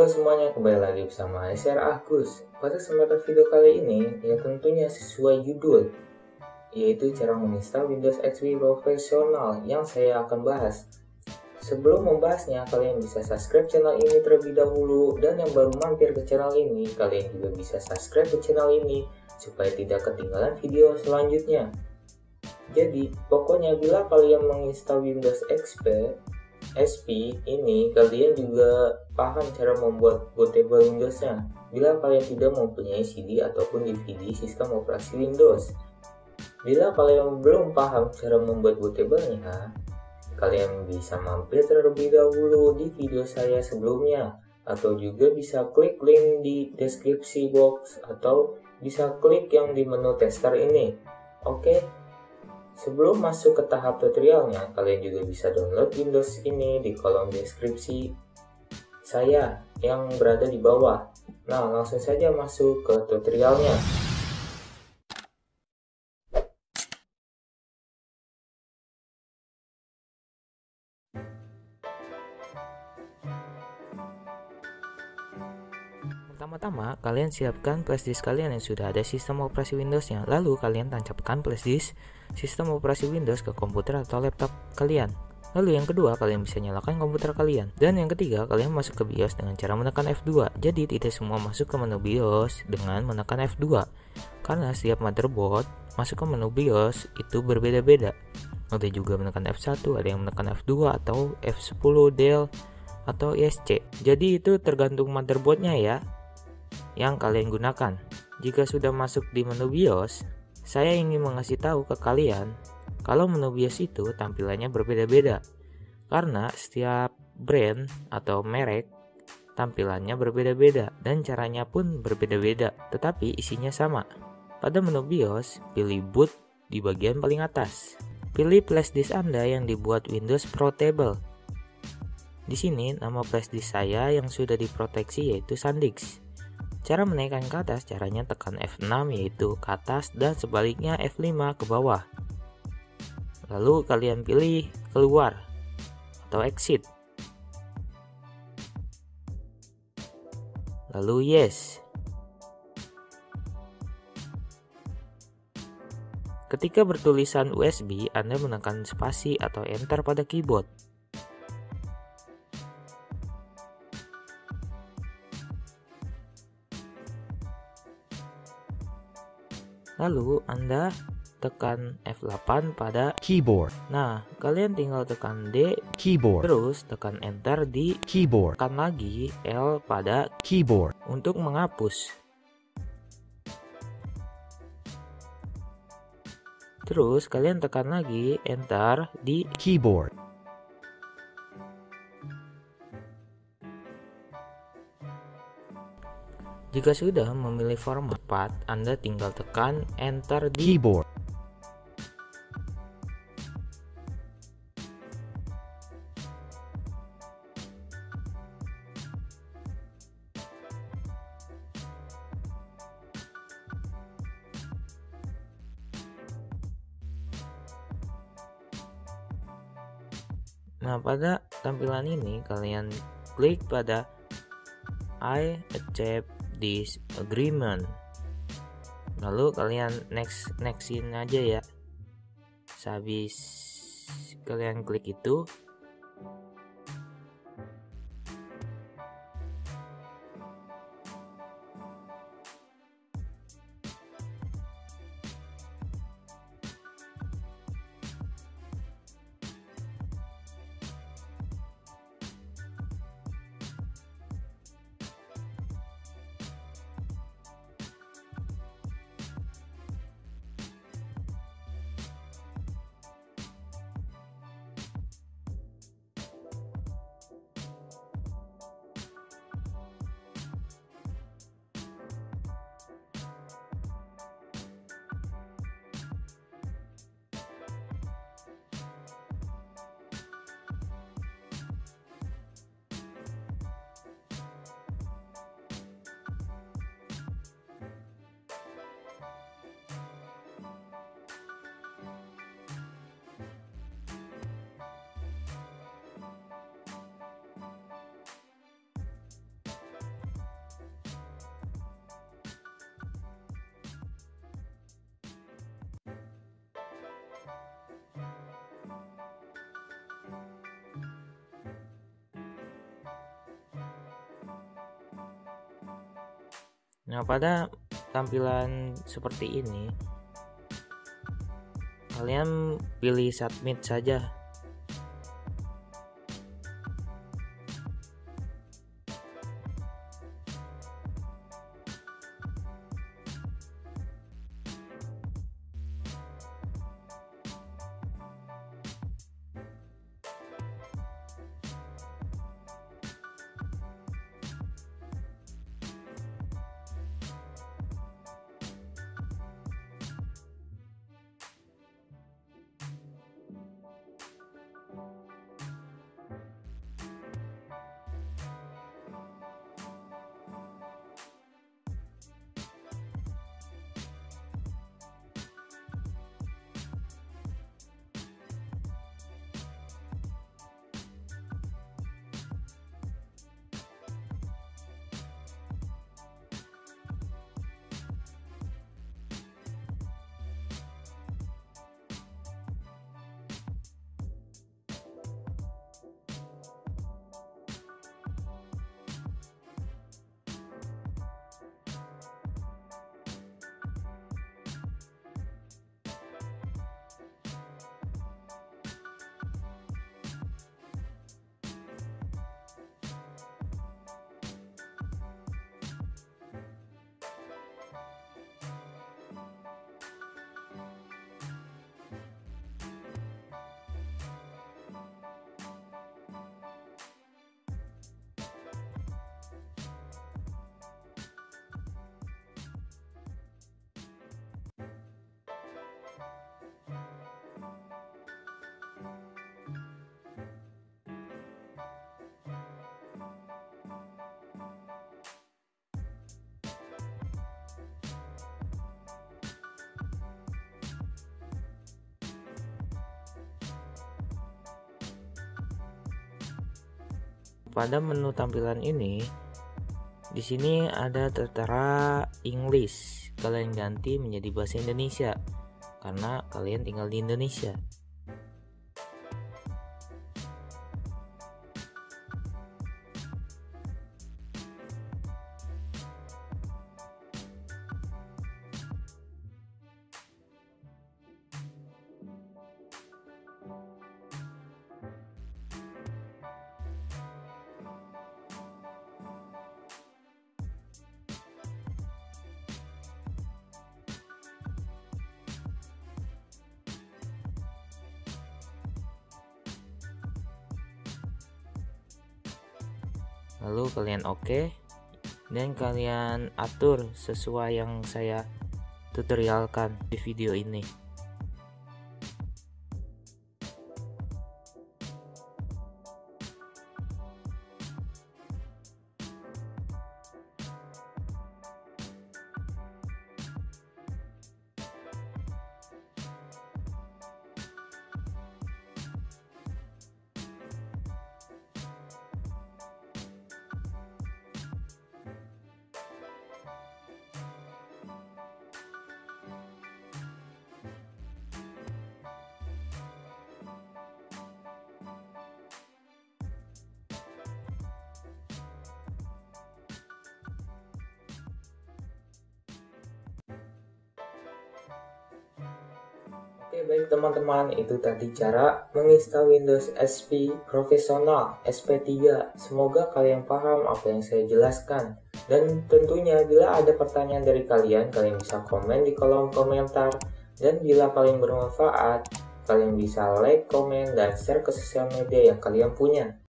Halo semuanya, kembali lagi bersama SR Agus. Pada kesempatan video kali ini, ya tentunya sesuai judul, yaitu cara menginstal Windows XP Professional yang saya akan bahas. Sebelum membahasnya, kalian bisa subscribe channel ini terlebih dahulu, dan yang baru mampir ke channel ini, kalian juga bisa subscribe ke channel ini supaya tidak ketinggalan video selanjutnya. Jadi, pokoknya bila kalian menginstal Windows XP ini, kalian juga paham cara membuat bootable Windows-nya bila kalian tidak mempunyai CD ataupun DVD sistem operasi Windows. Bila kalian belum paham cara membuat bootable-nya, kalian bisa mampir terlebih dahulu di video saya sebelumnya, atau juga bisa klik link di deskripsi box, atau bisa klik yang di menu tester ini. Oke. Sebelum masuk ke tahap tutorialnya, kalian juga bisa download Windows ini di kolom deskripsi saya yang berada di bawah. Nah, langsung saja masuk ke tutorialnya. Pertama-tama, kalian siapkan flashdisk kalian yang sudah ada sistem operasi Windows-nya. Lalu kalian tancapkan flashdisk sistem operasi Windows ke komputer atau laptop kalian. Lalu yang kedua, kalian bisa nyalakan komputer kalian. Dan yang ketiga, kalian masuk ke BIOS dengan cara menekan F2. Jadi tidak semua masuk ke menu BIOS dengan menekan F2. Karena setiap motherboard masuk ke menu BIOS itu berbeda-beda. Ada juga menekan F1, ada yang menekan F2 atau F10 del atau ESC. Jadi itu tergantung motherboardnya ya yang kalian gunakan. Jika sudah masuk di menu BIOS, saya ingin mengasih tahu ke kalian kalau menu BIOS itu tampilannya berbeda-beda. Karena setiap brand atau merek tampilannya berbeda-beda dan caranya pun berbeda-beda, tetapi isinya sama. Pada menu BIOS, pilih boot di bagian paling atas. Pilih flashdisk Anda yang dibuat Windows Portable. Di sini nama flashdisk saya yang sudah diproteksi yaitu SanDisk. Cara menaikkan ke atas, caranya tekan F6 yaitu ke atas dan sebaliknya F5 ke bawah. Lalu kalian pilih keluar atau exit. Lalu yes. Ketika bertulisan USB, Anda menekan spasi atau enter pada keyboard. Lalu Anda tekan F8 pada keyboard. Nah, kalian tinggal tekan D Keyboard. terus tekan enter di Keyboard. tekan lagi L pada Keyboard. untuk menghapus. Terus kalian tekan lagi enter di Keyboard. Jika sudah memilih format, Anda tinggal tekan enter di Keyboard. Nah, pada tampilan ini kalian klik pada I accept this agreement. Lalu kalian nextin aja ya. Sehabis kalian klik itu, Nah, pada tampilan seperti ini, kalian pilih submit saja. Pada menu tampilan ini, di sini ada tertera English. Kalian ganti menjadi bahasa Indonesia karena kalian tinggal di Indonesia. Lalu kalian oke, dan kalian atur sesuai yang saya tutorialkan di video ini. Oke, baik teman-teman, itu tadi cara menginstal Windows XP Profesional SP3. Semoga kalian paham apa yang saya jelaskan. Dan tentunya bila ada pertanyaan dari kalian bisa komen di kolom komentar. Dan bila paling bermanfaat, kalian bisa like, komen, dan share ke sosial media yang kalian punya.